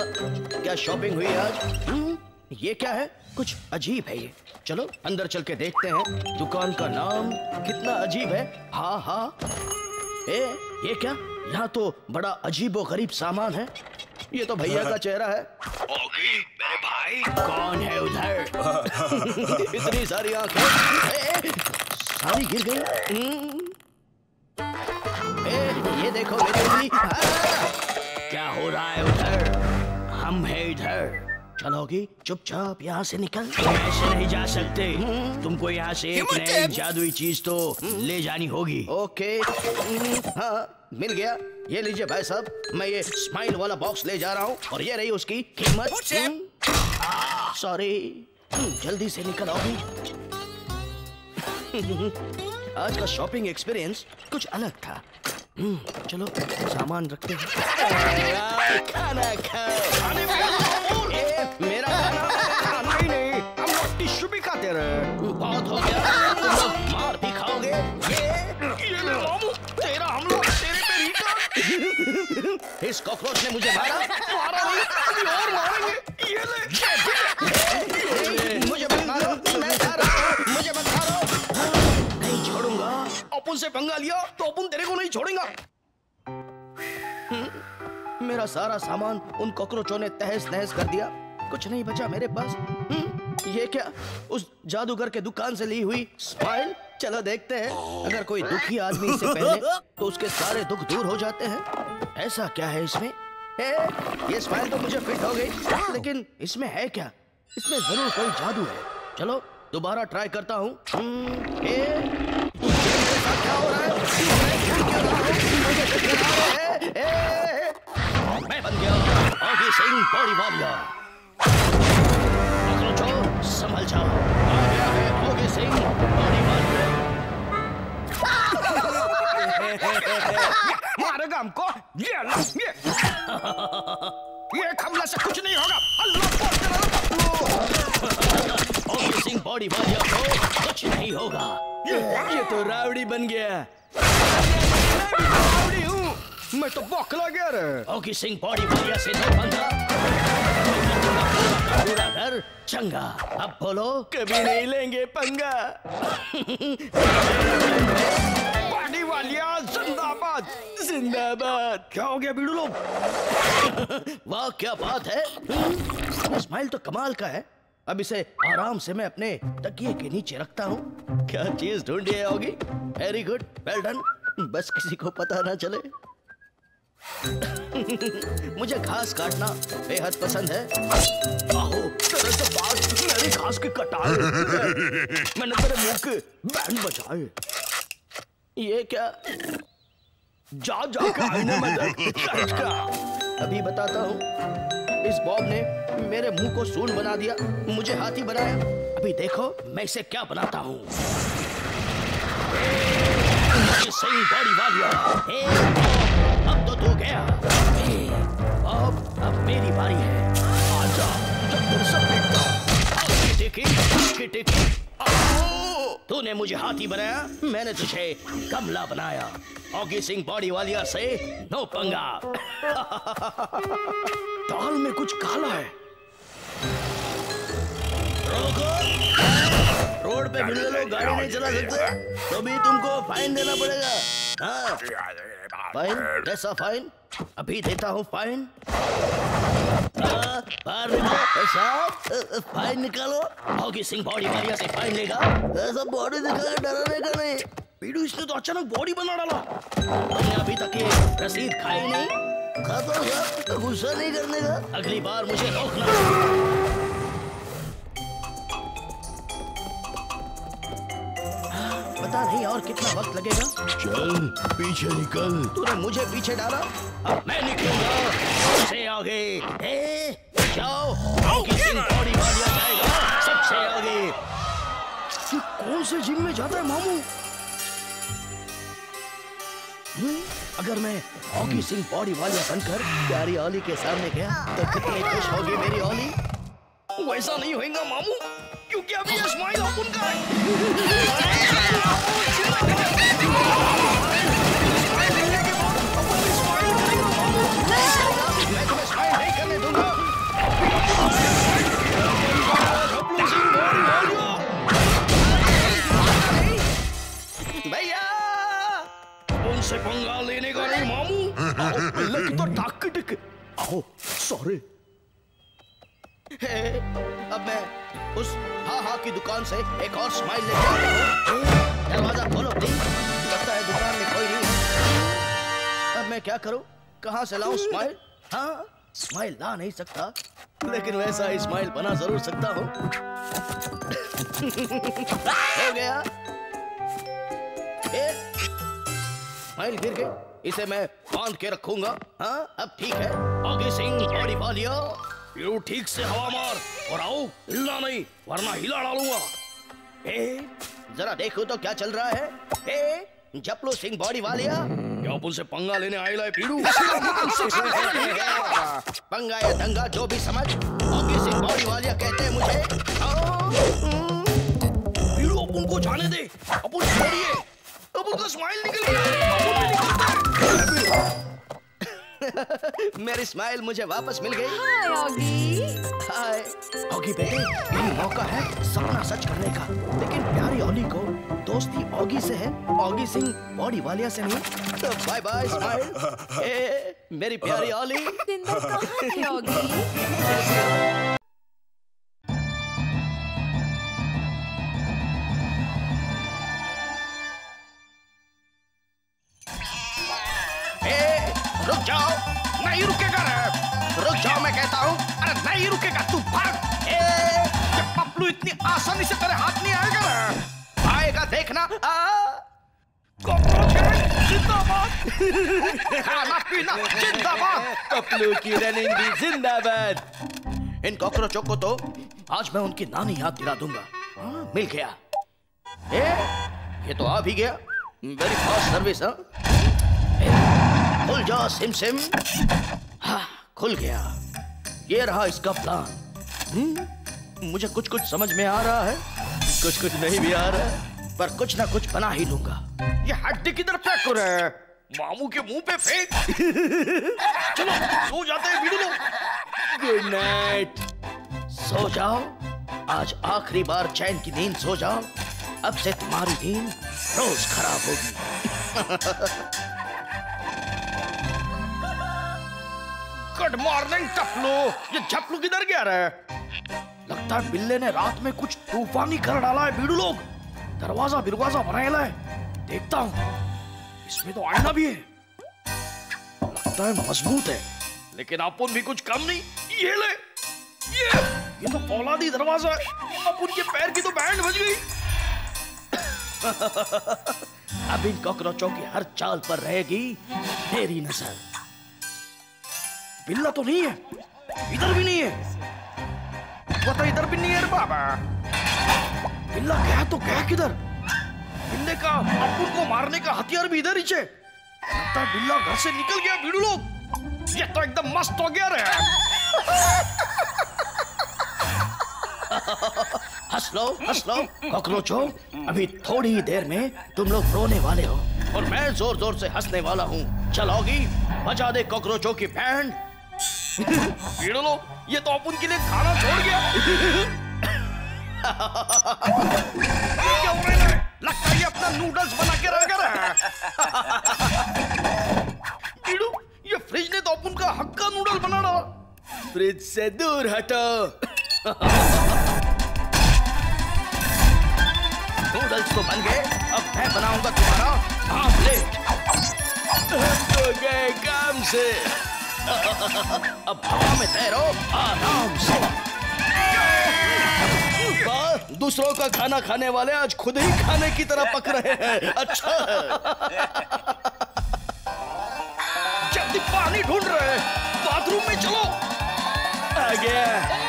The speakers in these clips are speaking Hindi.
क्या शॉपिंग हुई आज? ये क्या है? कुछ अजीब है ये। चलो अंदर चल के देखते हैं। दुकान का नाम कितना अजीब है। हाँ हाँ, ये क्या? यहाँ तो बड़ा अजीबो गरीब सामान है। ये तो भैया का चेहरा है। ओगी, मेरे भाई। कौन है उधर? इतनी सारी आंखें, सारी गिर गई। ये देखो मेरी उंगली। क्या हो रहा है उधर? हम हैं इधर। चलोगी? चुपचाप यहाँ से निकल। ऐसे नहीं जा सकते। तुमको यहाँ से एक नई जादुई चीज तो ले जानी होगी। ओके, हाँ मिल गया। ये लीजिए भाई साहब, मैं ये स्माइल वाला बॉक्स ले जा रहा हूँ और ये रही उसकी कीमत। सॉरी, जल्दी से निकल आओगी। आज का शॉपिंग एक्सपीरियंस कुछ अलग था। चलो सामान रखते हैं। खाना खाओ। मेरा खाना ही नहीं, हम लोग टिश्यू भी खाते रहे। बहुत हो गया, तुम लोग मार भी खाओगे। ये ले मामू, तेरा हम लोग तेरे पे रीटा। इस कॉकरोच ने मुझे मारा नहीं, अभी और मारेंगे। ये ले। मुझे मत मारो, मैं जा रहा हूँ। मुझे मत मारो, नहीं छोड़ूंगा। अपन से पंगा लिया तो अपन तेरे को नहीं छोड़ेगा। मेरा सारा सामान उन कॉकरोचों ने तहस नहस कर दिया। कुछ नहीं बचा मेरे पास। ये क्या? उस जादूगर के दुकान से ली हुई स्माइल। चलो देखते हैं, अगर कोई दुखी आदमी इससे पहले तो उसके सारे दुख दूर हो जाते हैं। ऐसा क्या है इसमें? ये स्माइल तो मुझे फिट हो गई, लेकिन इसमें है क्या? इसमें जरूर कोई जादू है। चलो दोबारा ट्राई करता हूँ। क्या हो रहा है? मैं बन गया ऑगी सिंह बॉडी वॉरियर। संभल जाओ, आ गया है ऑगी सिंह बॉडी वॉरियर। मारेगा हमको। ये हमला से कुछ नहीं होगा। ऑगी सिंह बॉडी वॉरियर को कुछ नहीं होगा। ये तो रावड़ी बन गया। रावड़ी हूँ मैं तो बौखला गया रे। ऑगी सिंह बॉडी वॉरियर से नहीं बंधा। पूरा घर चंगा। अब बोलो, कभी नहीं लेंगे पंगा। बॉडी वॉरियर जिंदाबाद जिंदाबाद। क्या हो गया बीड़ू लोग? वाह क्या बात है। स्माइल तो कमाल का है। अब इसे आराम से मैं अपने तकिए के नीचे रखता हूँ। क्या चीज ढूंढी है होगी? Very good, well done. बस किसी को पता ना चले। मुझे घास काटना बेहद पसंद है। आहो, तेरे से बात मेरी घास की कटाई। मैंने तेरे मुंह के बैंड बजाए। ये क्या? जा के आईने में देख। अभी बताता हूँ। इस बॉब ने मेरे मुंह को सूंड बना दिया, मुझे हाथी बनाया। अभी देखो मैं इसे क्या बनाता हूँ। सही बॉडी वॉरियर। अब तो तू गया। अब मेरी बारी है। आजा, जब फिर सब टिकी। तूने मुझे हाथी बनाया, मैंने तुझे गमला बनाया। ऑगी सिंह बॉडी वॉरियर से नो पंगा। दाल में कुछ काला है। रोड पे भिड़े लोग गाड़ी नहीं चला सकते, तो भी तुमको फाइन देना पड़ेगा। हाँ, फाइन? कैसा फाइन? अभी देता हूँ फाइन। बाहर निकालो साहब, फाइन निकालो। ऑगी सिंह बॉडी वॉरियर से फाइन लेगा। ऐसा बॉडी दिखा डराने का नहीं। पीड़ू, इसने तो अचानक बॉडी बना डाला। हमने अभी तक ये रसीद खाई नहीं। खाता हूँ, गुस्सा नहीं करने का। अगली बार मुझे रोकना। पता नहीं और कितना वक्त लगेगा। चल पीछे निकल। तूने मुझे पीछे डाला, अब मैं निकलूंगा सबसे आगे। जाओ, ऑगी सिंह बॉडी वॉरियर जाएगा सबसे आगे। ये कौन से जिम में जाता है मामू? अगर मैं ऑगी सिंह बॉडी वॉरियर बनकर प्यारी ओली के सामने गया तो कितनी खुश होगी मेरी ओली। वैसा नहीं होगा मामू, क्योंकि अभी ये स्माइल अपन का है। मैं तुम्हें स्माइल नहीं करने दूंगा। Oh sorry. अब मैं उस हा की दुकान से एक और स्माइल लेके आया हूँ। दरवाजा खोलो प्लीज। लगता है दुकान में कोई नहीं। अब मैं क्या करूं? कहां से लाऊं स्माइल? हाँ, स्माइल ला नहीं सकता, लेकिन वैसा ही स्माइल बना जरूर सकता हूं। हो गया। स्माइल गिर गई, इसे मैं बांध के रखूंगा। हाँ, अब ठीक है। ऑगी सिंह बॉडी वालिया, यू ठीक से हवा मार और आओ, हिलना नहीं वरना हिला डालूंगा। जरा देखो तो क्या चल रहा है। जपलू सिंह बॉडी वालिया, क्या मुझसे पंगा लेने आए लाए पीड़ू? पंगा या दंगा जो भी समझ, ऑगी सिंह बॉडी वालिया कहते हैं मुझे। पीड़ू अपन को जाने दे, अपन छोड़िए, अपन का स्माइल निकल गया। मेरी स्माइल मुझे वापस मिल गई। हाय ऑगी। हाय ऑगी बेटे, यही मौका है सपना सच करने का। लेकिन प्यारी ऑली को दोस्ती ऑगी से है, ऑगी सिंह बॉडी वालिया से नहीं। तो बाय बाय स्माइल। मेरी प्यारी ऑली। जिंदा कहाँ है ऑगी? रुक जाओ, नहीं रुकेगा रे। रुक जाओ मैं कहता हूँ। अरे नहीं रुकेगा, तू भाग। ये पपलू इतनी आसानी से तेरे हाथ नहीं आएगा रे। आएगा देखना। कॉकरोच जिंदाबाद। खाना पीना जिंदाबाद। पपलू की रनिंग भी जिंदाबाद। इन कॉकरोचों को तो आज मैं उनकी नानी याद दिला दूंगा। मिल गया। ये तो आ भी गया। Very fast service. हाँ, खुल जा सिम सिम। हाँ, खुल गया। ये रहा इसका प्लान। मुझे कुछ कुछ समझ में आ रहा है, कुछ कुछ नहीं भी आ रहा है, पर कुछ ना कुछ बना ही लूंगा। ये हड्डी किधर फेंक कर रहे हैं? मामू के मुंह पे फेंक। चलो सो जाते हैं वीडियो। Good night. सो जाओ, आज आखिरी बार चैन की नींद सो जाओ। अब से तुम्हारी नींद रोज खराब होगी। Good morning Taplu. ये झपलू किधर गया रे? लगता है बिल्ले ने रात में कुछ तूफानी कर डाला है। बीड़ू लोग दरवाजा बिरवाजा बनाया है। देखता हूँ, इसमें तो आईना भी है। लगता है मजबूत है, लेकिन अपन भी कुछ कम नहीं। ये ले, ये तो औलादी दरवाजा है। अपन के पैर की तो बैंड बज गई। अब इन कॉकरोचों की हर चाल पर रहेगी मेरी नजर। बिल्ला तो नहीं है, इधर भी नहीं है। वो तो इधर भी नहीं है रे बाबा। बिल्ला गया तो गया किधर? बिल्ले का अपन को मारने का हथियार भी इधर ही है। लगता है बिल्ला घर से निकल गया। भीड़ू लोग, ये तो एकदम मस्त हो गया रे। हंस लो कॉकरोचों। अभी थोड़ी ही देर में तुम लोग रोने वाले हो और मैं जोर जोर से हंसने वाला हूँ। चलोगी, बजा दे कॉकरोचों की बैंड। भीड़ू लोग, ये तो अपन के लिए खाना छोड़ गया। क्या हो रहा है? लगता है ये अपना नूडल्स बना के रह गया। भीड़ू, ये फ्रिज ने तो अपन का हक्का नूडल बना डाला। फ्रिज से दूर हटो। नूडल्स तो बन गए, अब मैं बनाऊंगा तुम्हारा आमलेट। तो गए काम से। अब हवा में तैरो आराम से। दूसरों का खाना खाने वाले आज खुद ही खाने की तरह पक रहे हैं। अच्छा है। जल्दी पानी ढूंढ रहे हैं, बाथरूम में चलो। आ गया।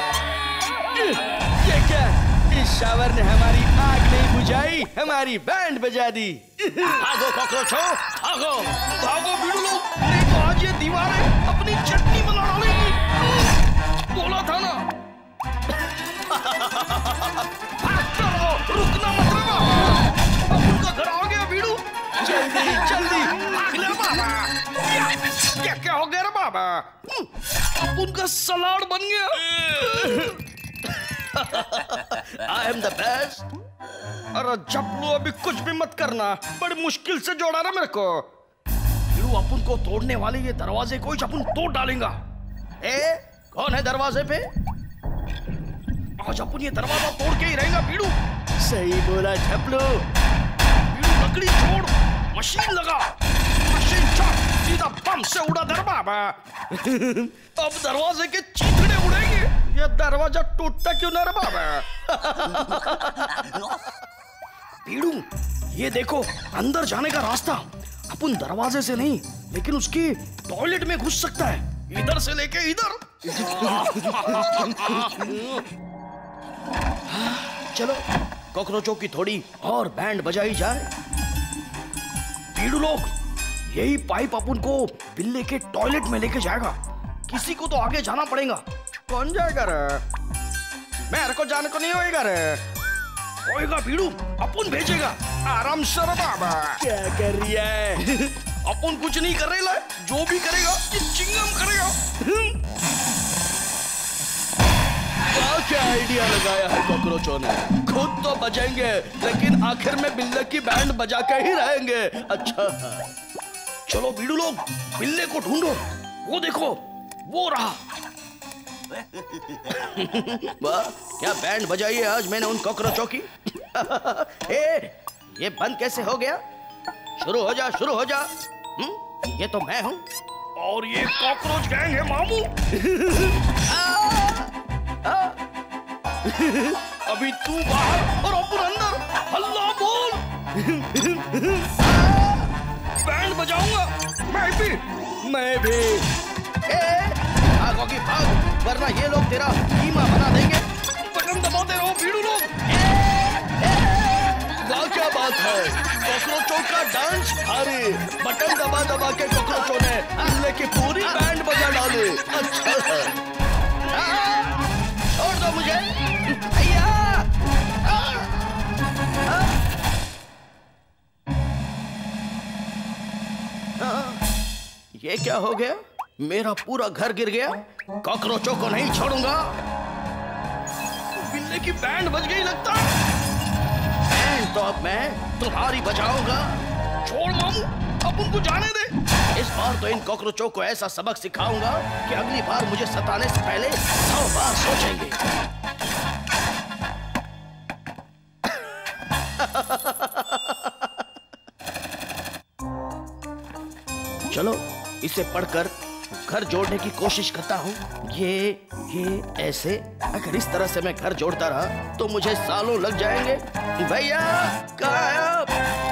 ये क्या? इस शावर ने हमारी आग नहीं बुझाई, हमारी बैंड बजा दी। भागो कॉकरोचों, भागो भागो भीड़ू लोग, नहीं तो आज ये दीवारें अपनी चटनी बना डालेंगी। बोला था ना। भागते रहो, रुकना मत रहो। अब उनका घर आ गया भीड़ू। जल्दी जल्दी भाग ले बाबा। क्या हो गया रे बाबा? अब उनका सलाड बन गया। I am the best. अरे जपलू, अभी कुछ भी मत करना, बड़ी मुश्किल से जोड़ा ना मेरे को। अपन को तोड़ने वाले ये दरवाजे को अपन तोड़ डालेगा। कौन है दरवाजे पे? आज अपन ये दरवाजा तोड़ के ही रहेगा पीड़ू। सही बोला झपलू। पीड़ू लकड़ी छोड़, मशीन लगा, मशीन चक, सीधा बम से उड़ा दरवाजा। अब दरवाजे के चीथड़े उड़ेंगे। ये दरवाजा टूटता क्यों ना रे बाबा? पीड़ू ये देखो अंदर जाने का रास्ता। अपन दरवाजे से नहीं लेकिन उसके टॉयलेट में घुस सकता है, इधर से लेके इधर। चलो कॉकरोचों की थोड़ी और बैंड बजाई जाए। पीड़ू लोग यही पाइप अपन को बिल्ले के टॉयलेट में लेके जाएगा। किसी को तो आगे जाना पड़ेगा। कौन जाएगा रे? मेरे को जाने को नहीं होएगा रे। होएगा पीड़ू, अपन भेजेगा। आराम से रे बाबा। क्या कर रही है? अपन कुछ नहीं कर रहे ला, जो भी करेगा ये चिंगम करेगा। क्या आइडिया लगाया है कॉकरोचों ने। खुद तो बचेंगे लेकिन आखिर में बिल्ले की बैंड बजा के ही रहेंगे। अच्छा चलो बीड़ू लोग बिल्ले को ढूंढो। वो देखो वो रहा। वाह क्या बैंड बजाई है आज मैंने उन कॉकरोचों की। ये बंद कैसे हो गया? शुरू हो जा, शुरू हो जा। ये तो मैं हूं और ये कॉकरोच गैंग है मामू। अभी तू बाहर और अपन अंदर। हल्ला बोल। बैंड बजाऊंगा मैं भी। भागोगी भाग वरना ये लोग तेरा कीमा बना देंगे। बटन दबाते रहो भीड़ू लोग। वाह क्या बात है, कॉकरोचों का डांस भारी। बटन दबा दबा के कॉकरोचों ने बिल्ले की पूरी बैंड बजा डाली। अच्छा छोड़ दो मुझे। ये क्या हो गया? मेरा पूरा घर गिर गया। कॉकरोचों को नहीं छोड़ूंगा। बिल्ले की बैंड बज गई लगता। बैंड तो अब मैं तुम्हारी बजाऊंगा। छोड़ मामू, अब उनको जाने दे। इस बार तो इन कॉकरोचों को ऐसा सबक सिखाऊंगा कि अगली बार मुझे सताने से पहले 100 बार सोचेंगे। चलो इसे पढ़कर घर जोड़ने की कोशिश करता हूँ। ये ऐसे। अगर इस तरह से मैं घर जोड़ता रहा तो मुझे सालों लग जाएंगे। भैया कहाँ है आप?